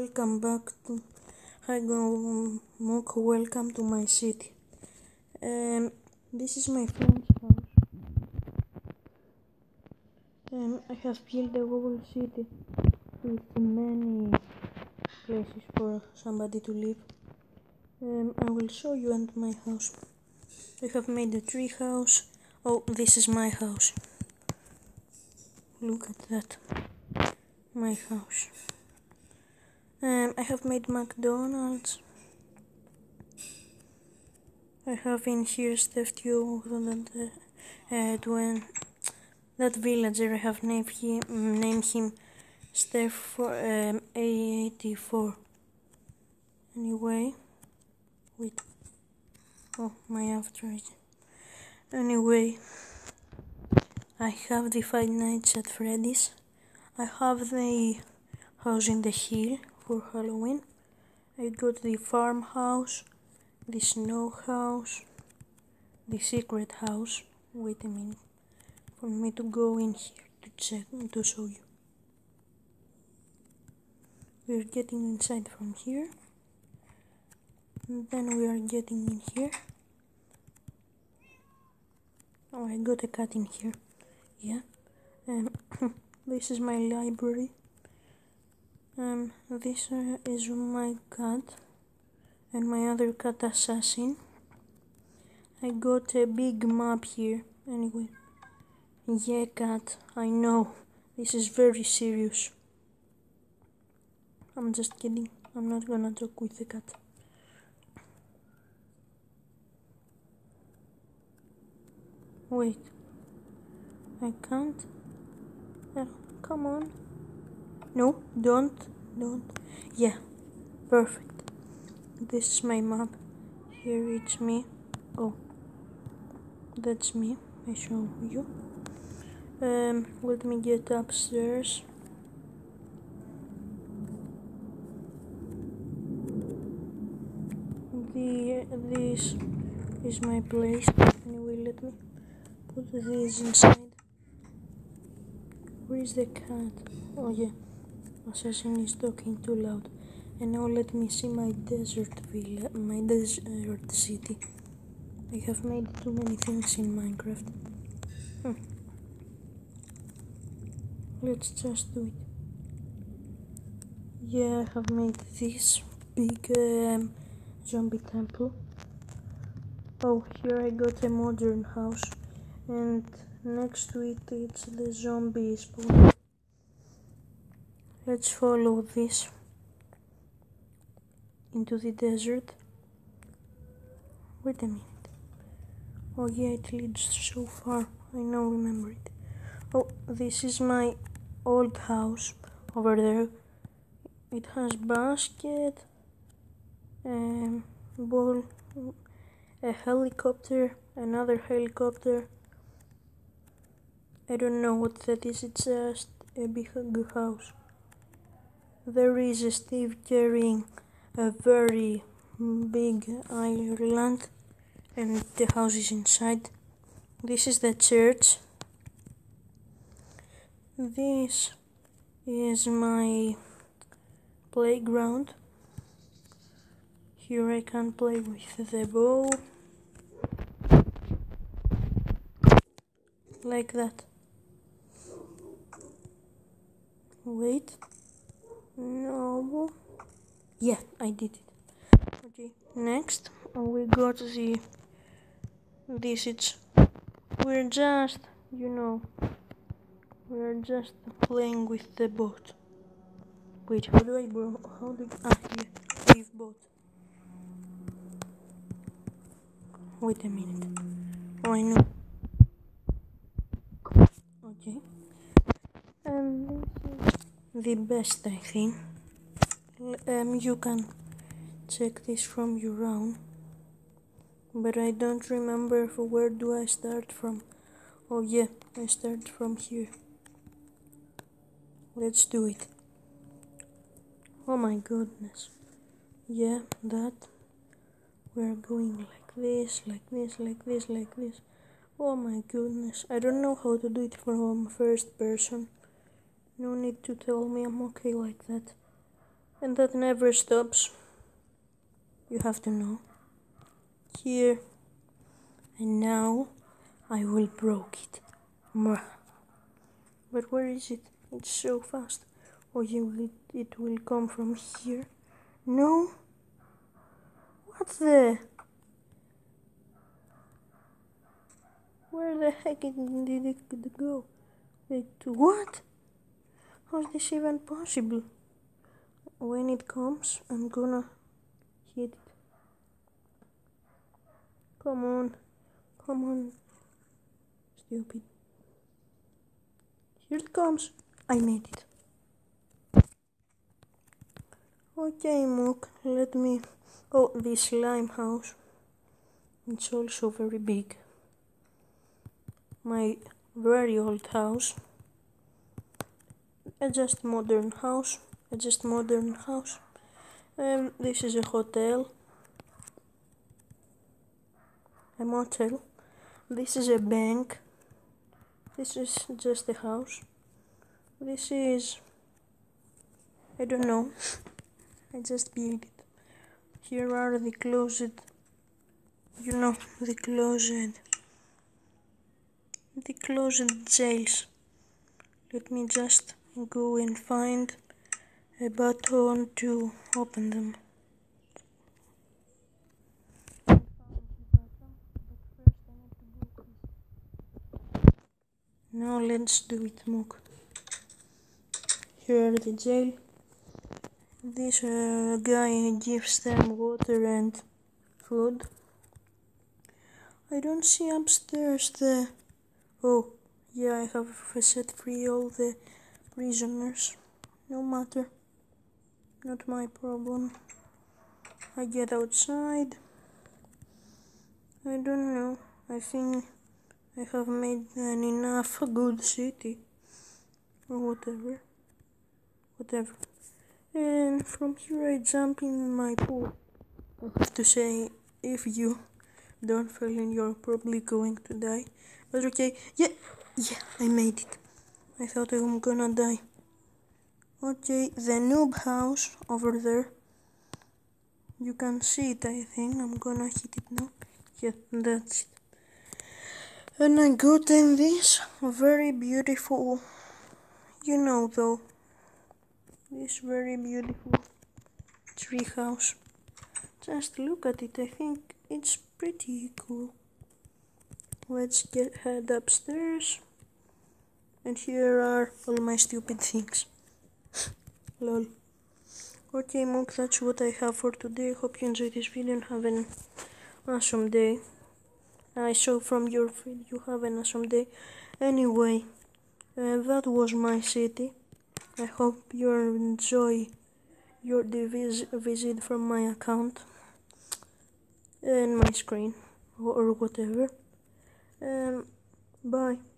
Welcome back to Mook. Welcome to my city. This is my friend's house. I have built a whole city with many places for somebody to live. I will show you and my house. I have made a tree house. Oh, this is my house. Look at that. My house. I have made McDonald's. I have in here statue that villager. I have named him Steph for A84. Anyway, wait. Oh, my after. Anyway, I have the Five Nights at Freddy's. I have the house in the hill for Halloween. I got the farmhouse, the snow house, the secret house. Wait a minute for me to go in here to check to show you. We're getting inside from here, and then we are getting in here. Oh, I got a cat in here. Yeah. This is my library. This is my cat and my other cat Assassin. I got a big map here. Anyway, yeah, cat, I know this is very serious. I'm just kidding. I'm not gonna joke with the cat. Wait, I can't. Come on. No, don't. Yeah, perfect. This is my map. Here it's me. Oh, that's me. I show you. Let me get upstairs. This is my place. Anyway, let me put this inside. Where is the cat? Oh yeah, Assassin is talking too loud. And now let me see my desert villa, my desert city. I have made too many things in Minecraft. Let's just do it. Yeah, I have made this big zombie temple. Oh, here I got a modern house, and next to it it's the zombie spawn. Let's follow this into the desert. Wait a minute. Oh yeah, it leads so far. I now remember it. Oh, this is my old house over there. It has basket, ball, a helicopter, another helicopter. I don't know what that is. It's just a big house. There is a Steve carrying a very big Ireland, and the house is inside. This is the church. This is my playground. Here I can play with the bow. Like that. Wait. No. Yeah, I did it. Okay, next we got this. We're just, we're just playing with the boat. Wait, how do here, leave boat. Wait a minute. Oh, I know. Okay. And this is the best, I think. You can check this from your own, but I don't remember where do I start from. Oh yeah, I start from here. Let's do it. Oh my goodness. Yeah, that. We're going like this, like this, like this, like this. Oh my goodness. I don't know how to do it from first person. No need to tell me, I'm okay like that. And that never stops. You have to know. Here. And now I will broke it. But where is it? It's so fast. Or it will come from here. No? What the? Where the heck did it go? Wait, what? How is this even possible? When it comes, I'm gonna hit it. Come on. Come on. Stupid. Here it comes. I made it. Okay, Mook, let me... Oh, this slime house. It's also very big. My very old house. A just modern house. This is a hotel. A motel. This is a bank. This is just a house. This is... I don't know. I just built it. Here are the closet. You know, the closet. The closet jails. Let me just go and find a button to open them. Now let's do it, Mook. Here are the jail. This guy gives them water and food. I don't see upstairs the... Oh, yeah, I have set free all the prisoners. No matter. Not my problem. I get outside. I don't know. I think I have made an enough good city. Or whatever. And from here I jump in my pool. I have to say, if you don't fall in, you're probably going to die. But okay, yeah, I made it. I thought I was gonna die. Okay, the noob house over there. You can see it, I think. I'm gonna hit it now. Yeah, that's it. And I got in this very beautiful, you know though, this very beautiful tree house. Just look at it, I think it's pretty cool. Let's head upstairs. And here are all my stupid things. Lol. Okay, Mook, that's what I have for today. Hope you enjoyed this video and have an awesome day. I saw from your feed you have an awesome day. Anyway, that was my city. I hope you enjoy the visit from my account and my screen or whatever. Bye.